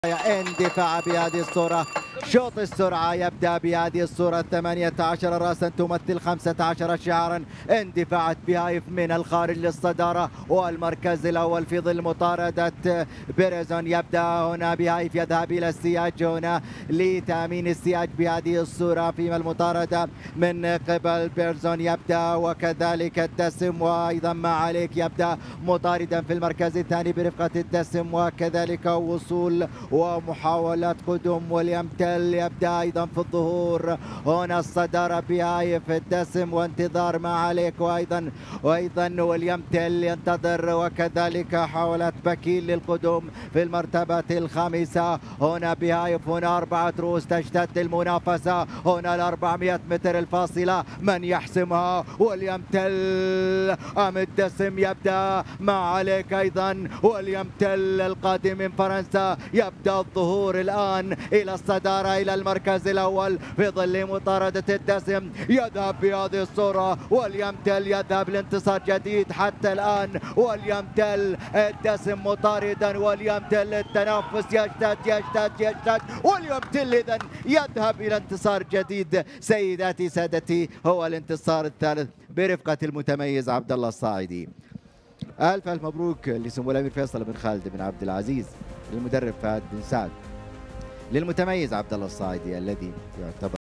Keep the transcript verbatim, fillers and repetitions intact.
اندفاع بهذه الصورة، شوط السرعة يبدأ بهذه الصورة. ثمانية عشر رأسا تمثل خمسة عشر شعارا. اندفاعات بهايف من الخارج للصدارة والمركز الأول في ظل مطاردة بيرزون. يبدأ هنا بهايف، يذهب إلى السياج هنا لتأمين السياج بهذه الصورة، فيما المطاردة من قبل بيرزون يبدأ، وكذلك الدسم وأيضا ما عليك يبدأ مطاردا في المركز الثاني برفقة الدسم، وكذلك وصول ومحاولات قدوم ويليام تيل. يبدأ أيضا في الظهور هنا الصدارة بهايف الدسم وانتظار ما عليك، وأيضا وأيضا ويليام تيل ينتظر، وكذلك حاولت بكيل للقدوم في المرتبة الخامسة. هنا بهايف، هنا أربعة رؤوس تشتد المنافسة، هنا الأربعمائة متر الفاصلة من يحسمها؟ ويليام تيل أم الدسم؟ يبدأ ما عليك أيضا ويليام تيل القادم من فرنسا. يبدأ الظهور الآن إلى الصدارة إلى المركز الأول في ظل مطاردة الدسم. يذهب بهذه الصورة ويليام تيل، يذهب لانتصار جديد حتى الآن ويليام تيل. الدسم مطاردا، ويليام تيل التنافس يشتد يشتد يشتد. ويليام تيل إذن يذهب إلى انتصار جديد. سيداتي سادتي، هو الانتصار الثالث برفقة المتميز عبد الله الصاعدي. ألف ألف مبروك لسمو الأمير فيصل بن خالد بن عبد العزيز، للمدرب فهد بن سعد، للمتميز عبد الله الصاعدي الذي يعتبر